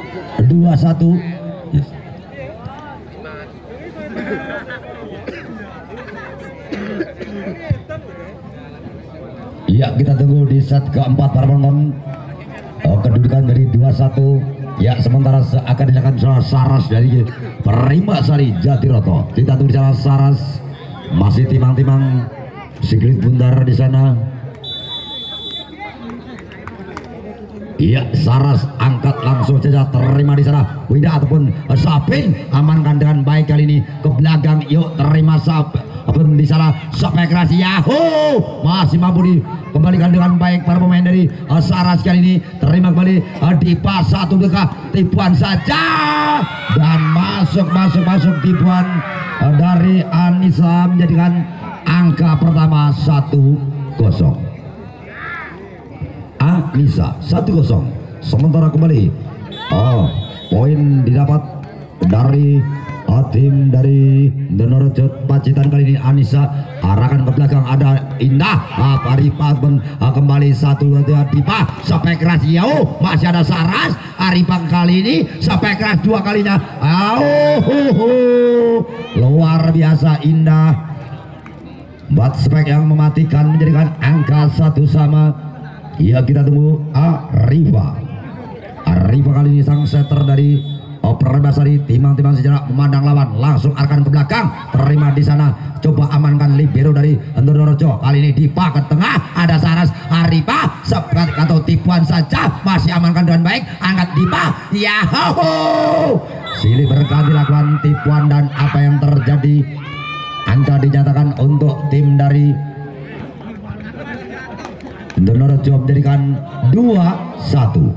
2-1. Ya, kita tunggu di set keempat para penonton. Kedudukan dari 2-1. Ya, sementara akan dilakukan Saras dari Primasari Jatiroto. Kita tunggu di sana. Saras masih timang-timang Siglit Bundar di sana. Iya, Saras angkat langsung saja, terima di sana. Wida ataupun Sapin amankan dengan baik kali ini ke belakang. Yuk, terima Sapin di sana. Sampai keras, Yahoo masih mampu dikembalikan dengan baik para pemain dari Saras kali ini. Terima kembali di pas satu dekat tipuan saja dan masuk tipuan dari Anissa menjadikan angka pertama 1-0. Anissa 1-0. Sementara kembali poin didapat dari tim dari Donorjo Pacitan kali ini. Anissa arahkan ke belakang, ada Indah Aripa kembali 1-2 Dipa sampai keras, jauh masih ada Saras. Aripa kali ini sampai keras 2 kalinya. Luar biasa Indah, buat spek yang mematikan menjadikan angka 1 sama. Ya, kita tunggu Arifa kali ini sang setter dari Primasari. Timang-timang sejarah memandang lawan, langsung arahkan ke belakang, terima di sana, coba amankan libero dari Donorjo. Kali ini Dipa ke tengah, ada Saras. Arifa seperti atau tipuan saja, masih amankan dengan baik, angkat Dipa. Yahoo, silih berkali lakukan tipuan dan apa yang terjadi, angka dinyatakan untuk tim dari Donorjo menjadikan 2-1.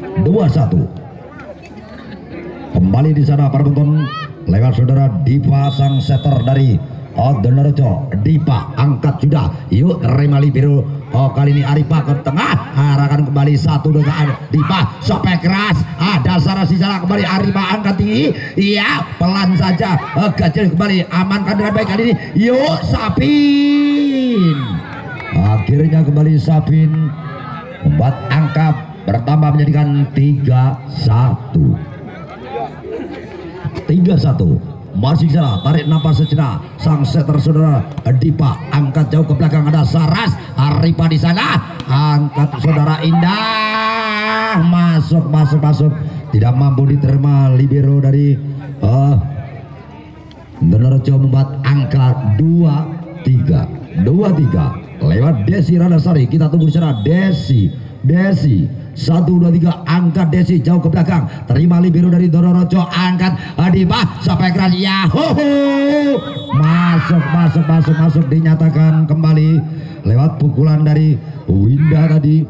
Kembali di sana para penonton, lewat saudara Dipa sang setter dari Donorjo. Dipa angkat sudah, yuk terima libero. Kali ini Arifa ke tengah, arahkan kembali 1 dengan Dipa sampai keras, ada Saras di sana. Kembali Arifa angkat tinggi, iya pelan saja, kecil kembali, amankan dengan baik kali ini. Yuk Sapin, akhirnya kembali Sapin membuat angka bertambah menjadikan 3-1. Masih sana, tarik napas sejenak sang setter saudara Dipa, angkat jauh ke belakang, ada Saras. Arifa di sana, angkat saudara Indah, masuk, tidak mampu diterima libero dari Donorjo, membuat angka 2-3 lewat Desi Radasari. Kita tunggu di sana Desi 1-2-3, angkat Desi jauh ke belakang, terima libero dari Donorjo, angkat Dipa sampai keras, Yahoo masuk, dinyatakan kembali lewat pukulan dari Winda tadi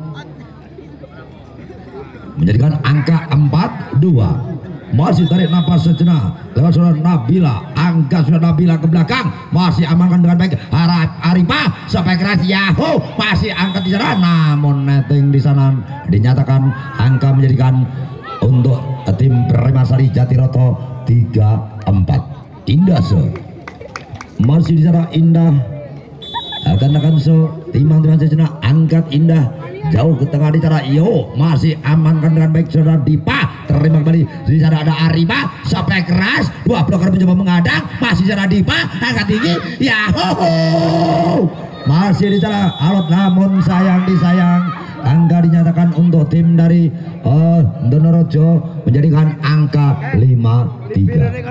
menjadikan angka 4-2. Masih tarik nafas sejenak lewat saudara Nabila, angkat sudah Nabila ke belakang, masih amankan dengan baik. Arifa sampai keras, Yahoo masih angkat di sana, namun netting di sana, dinyatakan angka menjadikan untuk tim Primasari Jatiroto 3-4. Indah masih di sana, Indah akan timang-timang sejenak, angkat Indah jauh ke tengah di sana, masih amankan dengan baik saudara Dipa, terima kembali di sana, ada Arifa sampai keras, 2 bloker mencoba mengadang, masih sana Dipa angkat tinggi, Yahoo masih di sana alot, namun disayang angka dinyatakan untuk tim dari Donorjo menjadikan angka 5-3.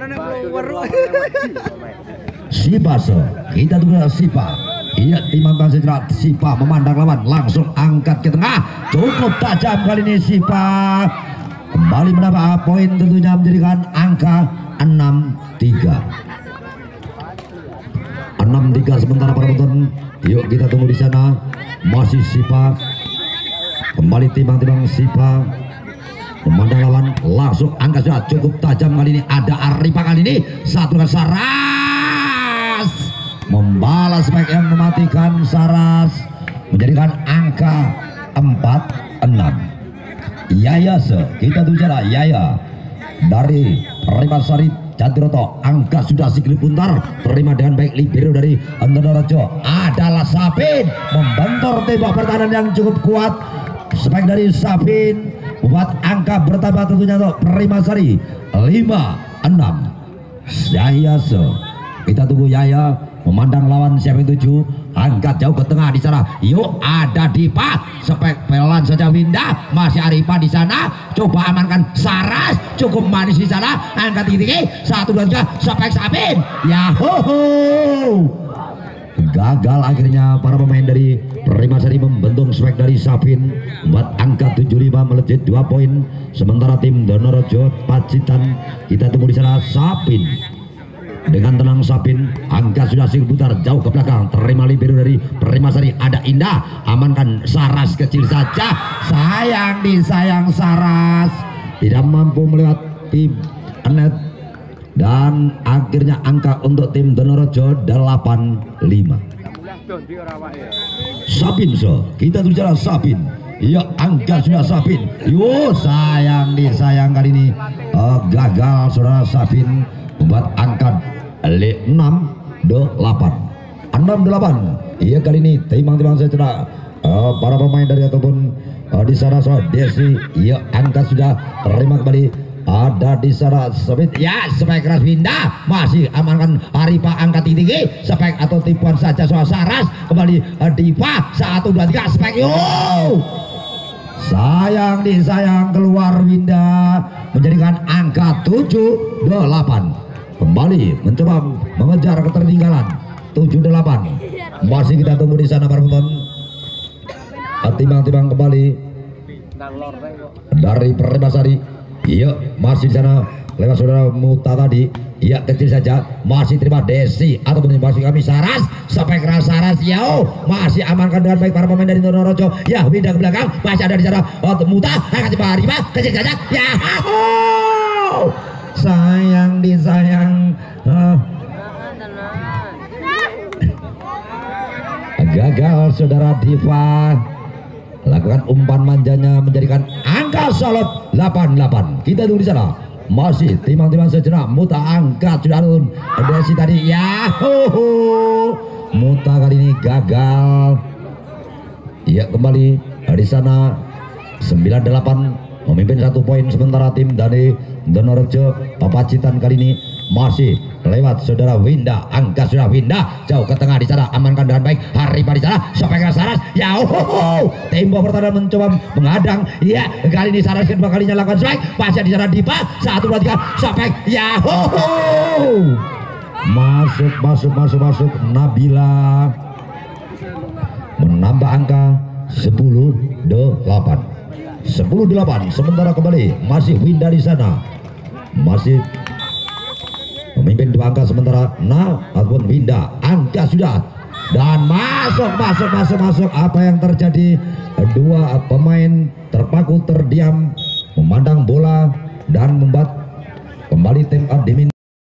Sipa, kita tunggu Sipa. Iya, timang-timang sejenak, Sipa memandang lawan, langsung angkat ke tengah, cukup tajam kali ini Sipa, kembali menambah poin, tentunya menjadikan angka 6-3. Sementara para penonton, yuk kita tunggu di sana, masih Sipa, kembali timang-timang Sipa memandang lawan, langsung angkat sudah, cukup tajam kali ini, ada Arifa kali ini, 1 dengan Saras, membalas spek yang mematikan. Saras menjadikan angka 4-6. Yaya kita tunggu Yaya dari Primasari Jatiroto, angka sudah Siglit Bundar, terima dengan baik libero dari Donorjo, adalah Sapin, membentor tembak pertahanan yang cukup kuat. Spek dari Sapin buat angka bertambah tentunya untuk Primasari 5-6. Yahya kita tunggu Yahya memandang lawan siapa yang tuju, angkat jauh ke tengah di sana. Yuk ada Dipa, spek pelan saja Winda, masih Arifa di sana, coba amankan Saras, cukup manis di sana, angkat tinggi, 1 2 3, spek Sabin, Yahoo, gagal akhirnya para pemain dari Primasari membentung spek dari Sabin, buat angka 75 melejit 2 poin, sementara tim Donorejo Pacitan kita tunggu di sana. Sabin dengan tenang, Sabin angka sudah berputar jauh ke belakang, terima libero dari Primasari, ada Indah, amankan Saras kecil saja, disayang Saras tidak mampu melewati net, dan akhirnya angka untuk tim Donorejo 85. Sabin kita bicara Sabin, ya angka sudah Sabin, disayang kali ini gagal saudara. Sabin membuat angka 6-8. Iya kali ini timbang-timbang saya tidak para pemain dari ataupun di sana Desi, iya angka sudah terima kembali, ada di sana Smith, ya spek keras Winda, masih amankan Arifa angkat tinggi, spek atau tipuan saja soal Saras, kembali Diva 1 2 3 spek, disayang keluar Winda, menjadikan angka 7-8. Kembali mencoba mengejar ketertinggalan 7-8. Masih kita tunggu di sana para penonton. Timbang-timbang kembali dari Primasari. Iya masih di sana lewat saudara Muta tadi. Iya kecil saja, masih terima Desi ataupun masih kami Saras, sampai keras Saras, masih amankan dengan baik para pemain dari Donorejo. Ya pindah ke belakang, masih ada di sana Muta, angkat Pak Arima, kecil saja, disayang gagal saudara. Diva lakukan umpan manjanya, menjadikan angka solid 88. Kita tunggu di sana, masih timbang-timbang sejenak. Muta angkat sudah turun Desi tadi, Muta kali ini gagal. Iya kembali di sana 98 memimpin 1 poin, sementara tim dari Donorejo Pacitan kali ini masih lewat saudara Winda, angka sudah Winda jauh ke tengah di sana, amankan dengan baik Haripa di sana, sampai ke Saras, tembok pertahanan mencoba menghadang, iya kali ini Saras kedua kalinya lakukan strike, masih di sana Dipa 1 2 3 sampai, masuk Nabila menambah angka 10-8. Sementara kembali masih Winda di sana, masih memimpin 2 angka, sementara ataupun Winda angka sudah, dan masuk. Apa yang terjadi? 2 pemain terpaku terdiam memandang bola dan membuat kembali tim admin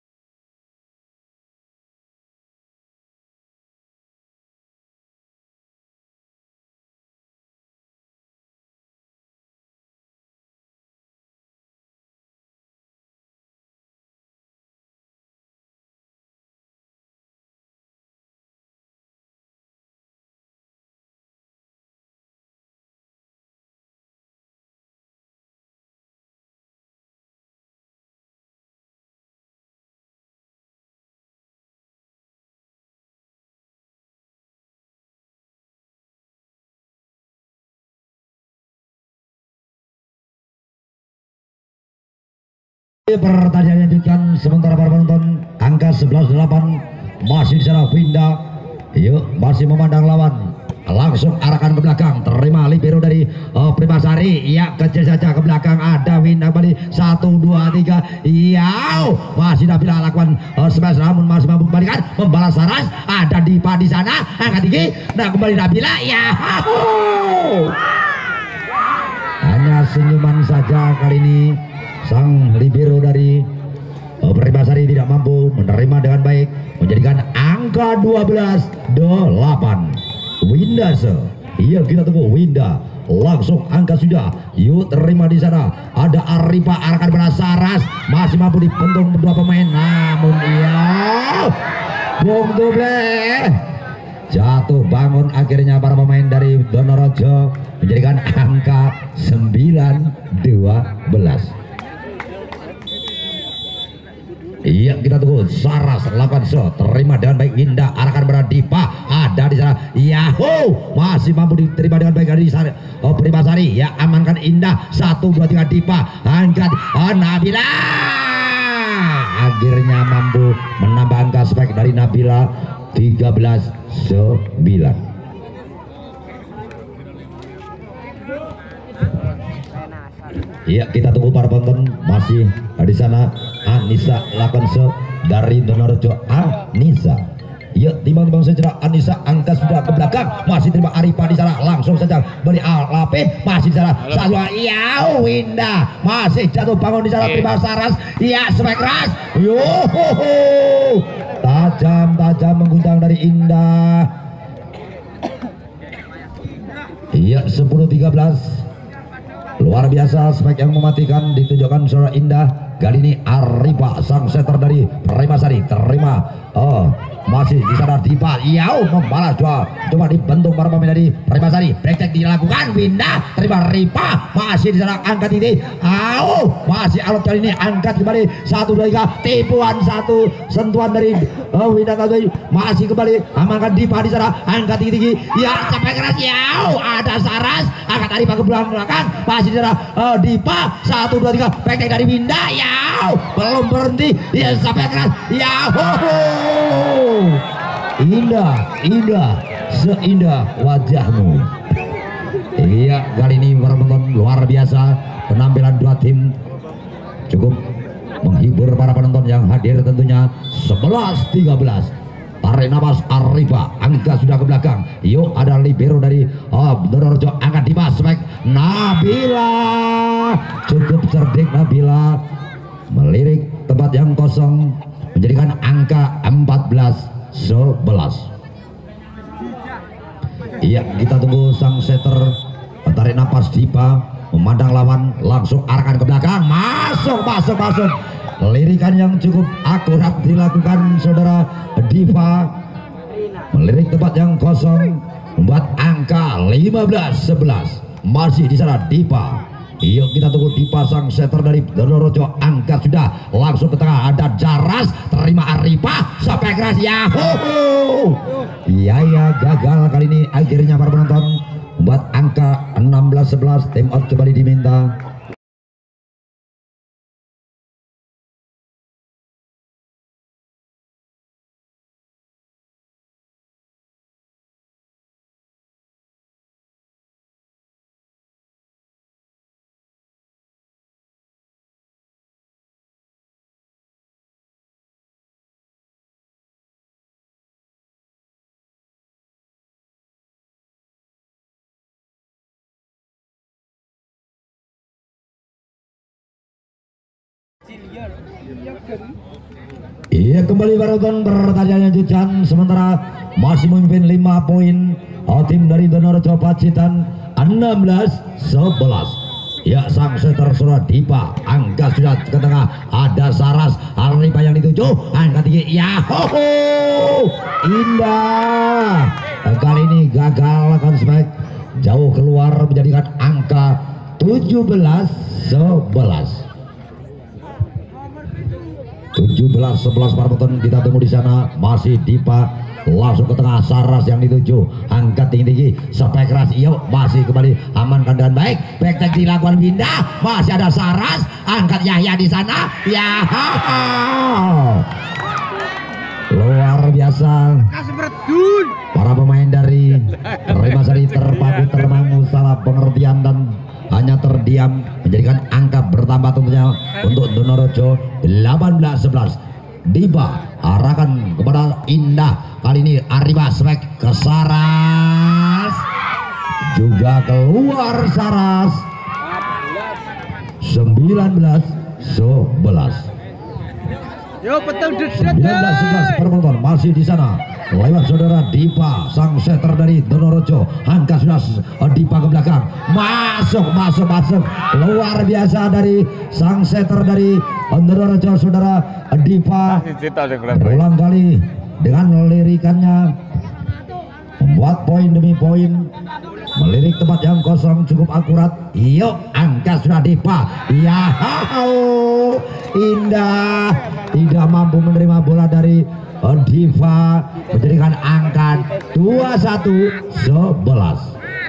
pertandingan lanjutkan. Sementara para penonton angka 11-8 masih di sana Winda, masih memandang lawan, langsung arahkan ke belakang, terima libero dari Primasari, kecil saja ke belakang, ada Winda kembali 1 2 3, masih Nabila lakukan smash, namun masih mampu kembalikan, membalas Saras, ada Dipa di sana, angkat tinggi, kembali Nabila, hanya senyuman saja kali ini. Sang libero dari Primasari tidak mampu menerima dengan baik, menjadikan angka 12-8. Winda kita tunggu Winda langsung angka sudah, terima di sana, ada Arifa arahkan pada Saras, masih mampu dipentung 2 pemain, namun bom double jatuh bangun akhirnya para pemain dari Donorejo menjadikan angka 9-12. Iya, kita tunggu. Saras lakukan so, terima dengan baik Winda, arahkan pada Dipa, ada di sana. Yahoo, masih mampu diterima dengan baik dari sana. Oh, Primasari, ya amankan Indah. 1, 2, 3 Dipa, angkat Nabila. Akhirnya mampu menambah angka spek dari Nabila 13-9. Iya, kita tunggu para penonton masih di sana. Anissa Lakonso dari Donorjo. Anissa, ya timbang-timbang saja Anissa, angka sudah ke belakang, masih terima Arifa di sana, langsung saja beri Alapin, masih di sana satu. Ya Winda masih jatuh bangun di sana, terima Saras, ya spek keras, tajam mengguncang dari Indah. Iya, 10-13. Luar biasa spek yang mematikan ditunjukkan saudara Indah. Kali ini Arifa sang setter dari Primasari terima. Masih di sana Dipa, membalas coba dibentuk para pemain dari Primasari. Break dilakukan, Winda terima Ripa, masih di sana angkat ini. Masih alot kali ini angkat kembali 1, 2, 3 tipuan 1 sentuhan dari Winda tadi, masih kembali amankan Dipa di sana angkat tinggi. Ya sampai keras, ada Saras angkat Arifa ke belakang, masih di sana Dipa 1, 2, 3 break dari Winda, belum berhenti, ya sampai keras, Indah, seindah wajahmu. Iya, kali ini para penonton luar biasa, penampilan dua tim cukup menghibur para penonton yang hadir tentunya. 11-13. Tarik nafas Arifa, angka sudah ke belakang. Yuk, ada libero dari Donorjo, angkat di spek Nabila, cukup cerdik Nabila melirik tempat yang kosong, menjadikan angka 14-11. Iya, kita tunggu sang setter tarik napas Dipa, memandang lawan, langsung arahkan ke belakang, masuk. Lirikan yang cukup akurat dilakukan saudara Diva, melirik tempat yang kosong, membuat angka 15-11. Masih di sana Dipa. Yuk kita tunggu dipasang setter dari Donorojo, angkat sudah, langsung ke tengah, ada Jaras, terima Arifa sampai keras, ya gagal kali ini. Akhirnya para penonton membuat angka 16-11. Time out kembali diminta. Iya, kembali Baroton pertandingan lanjutan, sementara masih memimpin 5 poin tim dari Donorojo Pacitan 16-11. Ya, sang setter sudah Dipa, angka sudah ke tengah, ada Saras, Arifa yang dituju, angka tinggi, Indah kali ini gagal akan spek jauh keluar, menjadikan angka 17-11. 17-11 para penonton, kita tunggu di sana. Masih Dipa, langsung ke tengah, Saras yang dituju, angkat tinggi sampai keras. Yuk, masih kembali amankan dengan baik, back dilakukan Winda, masih ada Saras, angkat Yahya di sana, luar biasa. Para pemain dari Primasari terpaku termangu, salah pengertian dan hanya terdiam, menjadikan angka bertambah tentunya untuk Donorojo 18-11. Dipa arahkan kepada Indah, kali ini Arifa spek ke Saras, juga keluar Saras. 19-11. 19-11 penonton masih di sana. Lewat saudara Dipa, sang setter dari Donorojo, angka sudah Dipa ke belakang, masuk, luar biasa dari sang setter dari Donorojo saudara Dipa, berulang kali dengan lirikannya membuat poin demi poin. melirik tempat yang kosong cukup akurat. Yuk, angka sudah Dipa. Ya, indah, tidak mampu menerima bola dari Diva, menjadikan angka 21-11.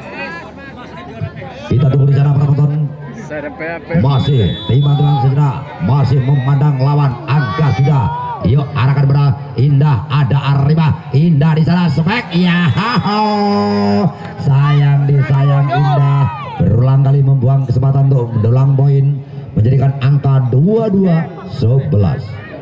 Kita tunggu di sana penonton. Masih timbang-timbang sejenak, masih memandang lawan. Angka sudah. Yuk, arahkan pada Indah, ada Arima. Indah di sana spek. Ya, sayang disayang Indah. Berulang kali membuang kesempatan untuk mendulang poin, menjadikan angka 22-11.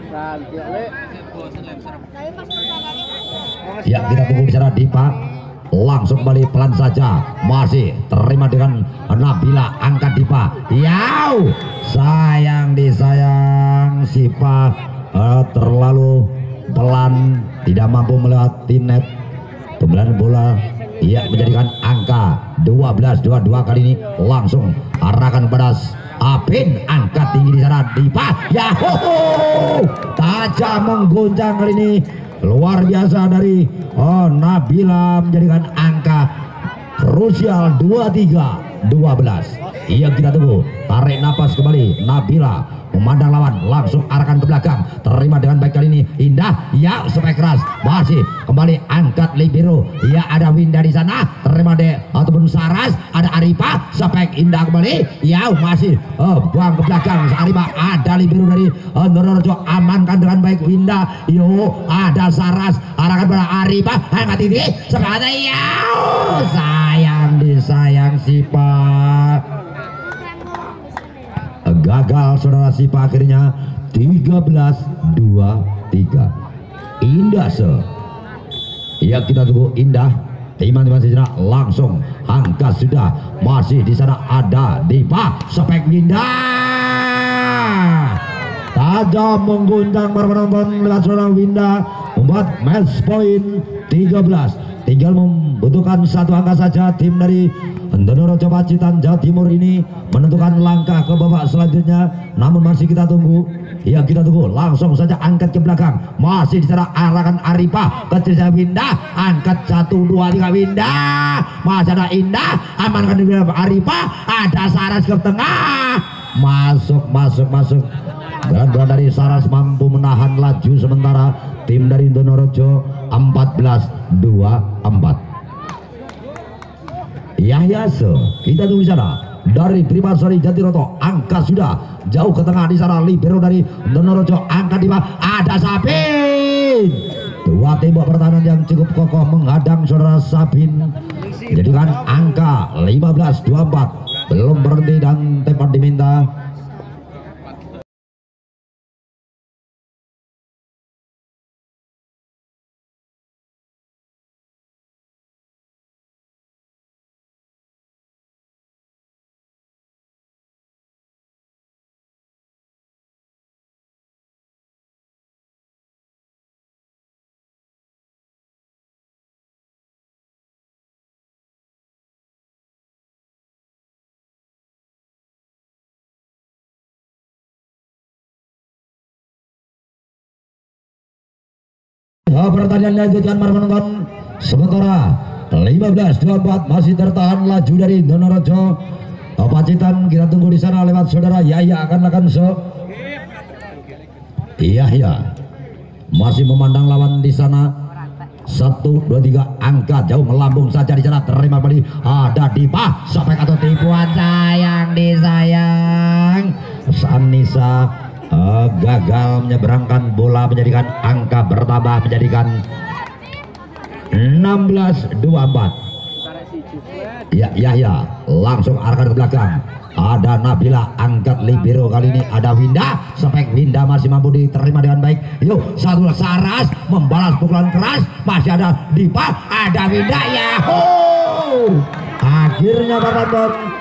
Ya, kita tunggu di sana Dipa. Langsung kembali pelan saja, masih terima dengan Nabila, angkat Dipa. Yau, sayang disayang Sipa, terlalu pelan, tidak mampu melewati net. Pembelian bola, ya, menjadikan angka 12-22 kali ini. Langsung arahkan pada Apin, angkat tinggi di sana Dipa. Yahoo, tajam mengguncang kali ini. Luar biasa dari Nabila, menjadikan angka krusial 23-12. Iya, kita tunggu, tarik napas kembali Nabila, memandang lawan, langsung arahkan ke belakang, terima dengan baik kali ini Indah. Ya, spek keras, masih kembali angkat libero. Ya, ada Winda di sana, terima deh ataupun Saras, ada Aripa, spek Indah kembali. Ya, masih buang ke belakang Aripa, ada libero dari Norojo, amankan dengan baik Winda. Yo, ada Saras, arahkan pada Aripa, angkat ini spek ada. Ya, sayang disayang Sipa, gagal saudara Sipa, akhirnya 13-23. Indah ya, kita tunggu Indah, timan-timan sejenak, langsung angka sudah, masih di sana ada Dipa, spek Winda, tajam mengguncang para penonton lewat saudara Winda, membuat match point 13. Tinggal membutuhkan satu angka saja tim dari Ndonorojo Pacitan Jawa Timur ini menentukan langkah ke babak selanjutnya. Namun masih kita tunggu. Ya, kita tunggu, langsung saja angkat ke belakang, masih di sana arahkan Aripa ke Cica Winda, angkat 1, 2, 3 Winda, masih ada Indah, amankan di Aripa, ada Saras ke tengah, masuk. Gerak dari Saras mampu menahan laju sementara tim dari Ndonorojo 14-24. Yahya kita tunggu di sana dari Primasari Jatiroto, angka sudah jauh ke tengah di sana libero dari Ndonorojo, angka di bawah ada Sabin. Dua tembok pertahanan yang cukup kokoh menghadang saudara Sabin, jadikan angka 15-24. Belum berhenti dan tempat diminta. Pertandingan lanjutkan para penonton, sementara 15-24 masih tertahan laju dari Ndonorojo Pacitan. Kita tunggu di sana lewat saudara Yahya akan Yahya masih memandang lawan di sana. 1, 2, 3 angka jauh melambung saja di sana, terima kembali ada Dipa, sampai atau tipuan, sayang disayang Sanisa gagal menyeberangkan bola, menjadikan angka bertambah menjadikan 16-24. Ya, Yahya langsung arahkan ke belakang, ada Nabila, angkat libero kali ini ada Winda, spek Winda masih mampu diterima dengan baik. Yuk, satu Saras membalas pukulan keras, masih ada Dipa, ada Winda. Yahoo, akhirnya para penonton